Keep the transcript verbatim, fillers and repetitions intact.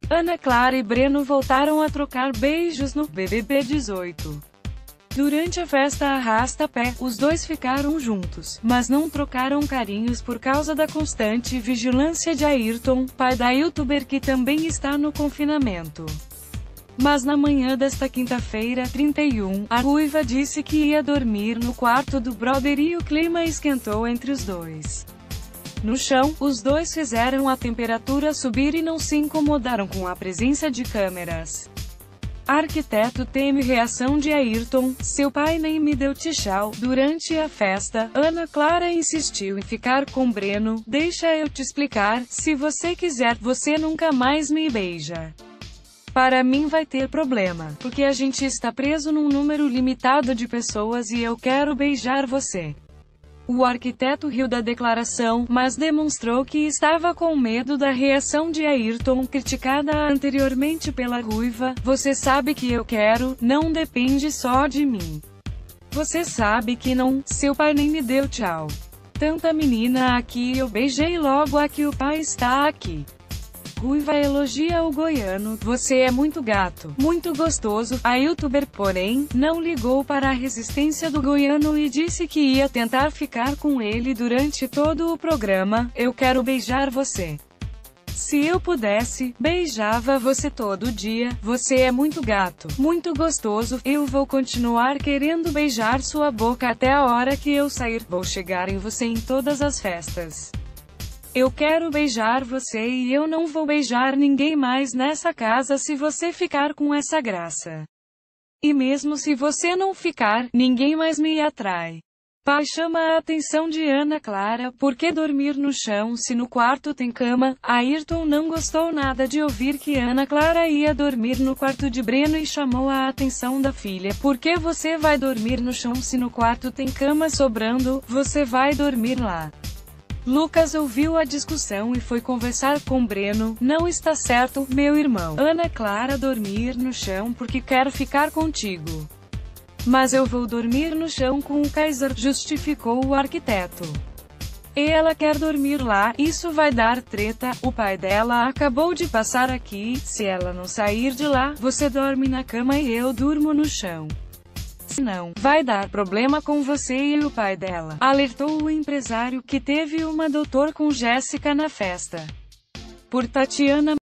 Ana Clara e Breno voltaram a trocar beijos no B B B dezoito. Durante a festa arrasta-pé, os dois ficaram juntos, mas não trocaram carinhos por causa da constante vigilância de Ayrton, pai da youtuber que também está no confinamento. Mas na manhã desta quinta-feira, trinta e um, a ruiva disse que ia dormir no quarto do brother e o clima esquentou entre os dois. No chão, os dois fizeram a temperatura subir e não se incomodaram com a presença de câmeras. Arquiteto teme reação de Ayrton, seu pai nem me deu tchau. Durante a festa, Ana Clara insistiu em ficar com Breno. Deixa eu te explicar, se você quiser, você nunca mais me beija. Para mim vai ter problema, porque a gente está preso num número limitado de pessoas e eu quero beijar você. O arquiteto riu da declaração, mas demonstrou que estava com medo da reação de Ayrton, criticada anteriormente pela ruiva. Você sabe que eu quero, não depende só de mim. Você sabe que não, seu pai nem me deu tchau. Tanta menina aqui, eu beijei logo a que o pai está aqui. Ruiva elogia o goiano, você é muito gato, muito gostoso. A youtuber, porém, não ligou para a resistência do goiano e disse que ia tentar ficar com ele durante todo o programa. Eu quero beijar você. Se eu pudesse, beijava você todo dia. Você é muito gato, muito gostoso. Eu vou continuar querendo beijar sua boca até a hora que eu sair. Vou chegar em você em todas as festas. Eu quero beijar você e eu não vou beijar ninguém mais nessa casa se você ficar com essa graça. E mesmo se você não ficar, ninguém mais me atrai. Pai chama a atenção de Ana Clara, por que dormir no chão se no quarto tem cama? Ayrton não gostou nada de ouvir que Ana Clara ia dormir no quarto de Breno e chamou a atenção da filha. Por que você vai dormir no chão se no quarto tem cama sobrando? Você vai dormir lá. Lucas ouviu a discussão e foi conversar com Breno. Não está certo, meu irmão. Ana Clara dormir no chão porque quero ficar contigo. Mas eu vou dormir no chão com o Kaiser, justificou o arquiteto. E ela quer dormir lá, isso vai dar treta. O pai dela acabou de passar aqui. Se ela não sair de lá, você dorme na cama e eu durmo no chão. Não, vai dar problema com você e o pai dela, alertou o empresário, que teve uma doutor com Jéssica na festa. Por Tatiana